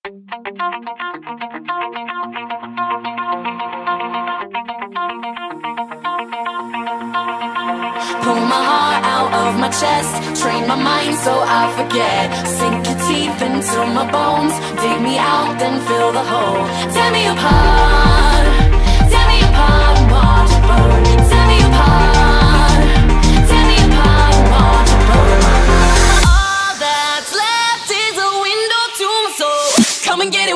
Pull my heart out of my chest, train my mind so I forget. Sink your teeth into my bones, dig me out, then fill the hole. Tear me apart, and watch it burn. Tear me apart, and watch it burn. All that's left is a window to my soul. Come and get it.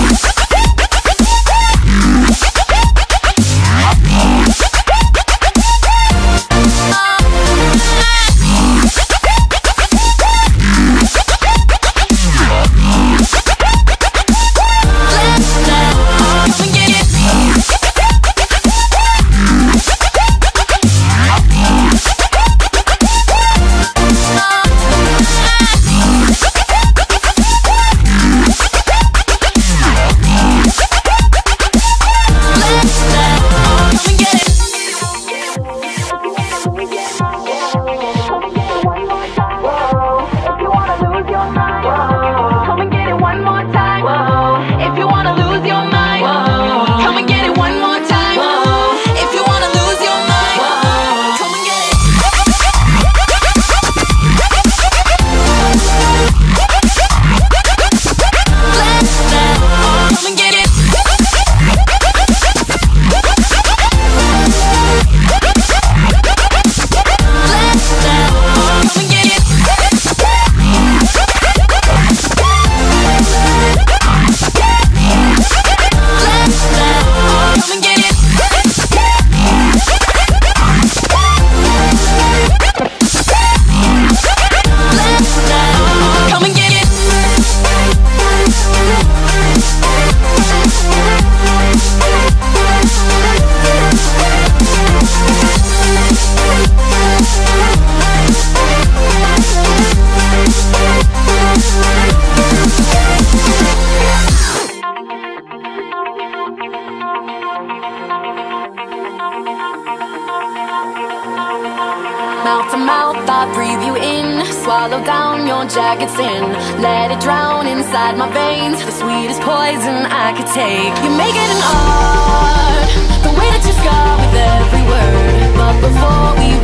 Mouth to mouth, I breathe you in. Swallow down your jagged sin. Let it drown inside my veins. The sweetest poison I could take. You make it an art, the way that you scar with every word. But before we